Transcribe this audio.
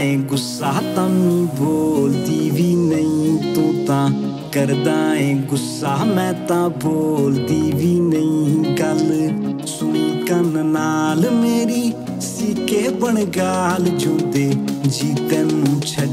ਏ ਗੁੱਸਾ ਤਾਂ ਬੋਲਦੀ ਵੀ ਨਹੀਂ ਤੂੰ ਤਾਂ ਕਰਦਾ ਏ ਗੁੱਸਾ ਮੈਂ ਤਾਂ ਬੋਲਦੀ ਵੀ ਨਹੀਂ ਗੱਲ ਸੁਣੀ ਕੰਨ ਨਾਲ ਮੇਰੀ ਸੀਕੇ ਬਣ ਗਾਲ ਜੂਦੇ ਜੀ ਤੈਨੂੰ